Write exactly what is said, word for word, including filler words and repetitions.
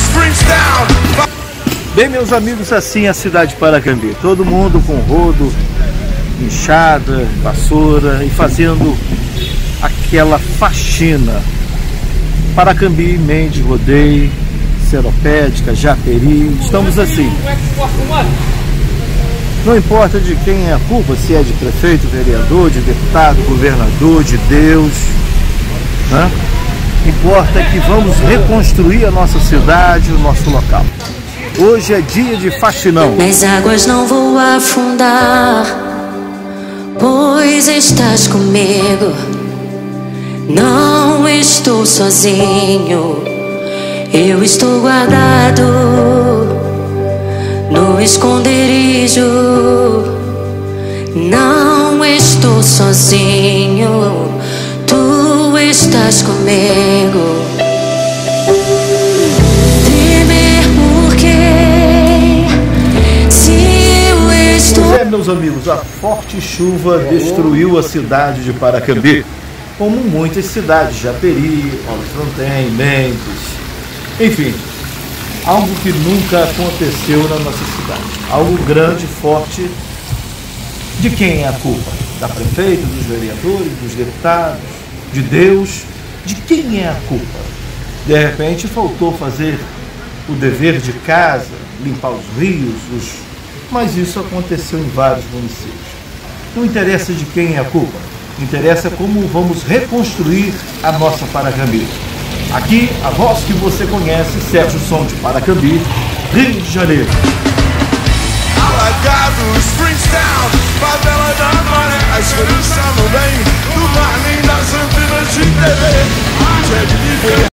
Bem, meus amigos, assim é a cidade de Paracambi. Todo mundo com rodo, enxada, vassoura e fazendo aquela faxina. Paracambi, Mendes, Rodeio, Seropédica, Japeri, estamos assim. Não importa de quem é a culpa, se é de prefeito, vereador, de deputado, governador, de Deus, né? Importa que vamos reconstruir a nossa cidade, o nosso local. Hoje é dia de faxinão. Nas águas não vou afundar, pois estás comigo. Não estou sozinho, eu estou guardado no esconderijo. Não estou sozinho, tu estás comigo. Temer por quê? Se eu estou... Pois é, meus amigos, a forte chuva destruiu a cidade de Paracambi, como muitas cidades, Japeri, Paulo Fronten, Mendes, enfim, algo que nunca aconteceu na nossa cidade, algo grande, forte. De quem é a culpa? Da prefeita, dos vereadores, dos deputados, de Deus? De quem é a culpa? De repente faltou fazer o dever de casa, limpar os rios, os... mas isso aconteceu em vários municípios. Não interessa de quem é a culpa, interessa como vamos reconstruir a nossa Paracambi. Aqui, a voz que você conhece, Sérgio Som de Paracambi, Rio de Janeiro. Alagados, Springstown, favela da Maré, a solução não vem do mar nem das antenas de T V.